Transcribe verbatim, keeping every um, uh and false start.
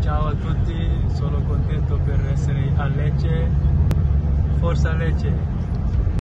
Ciao a tutti, sono contento per essere a Lecce. Forza Lecce!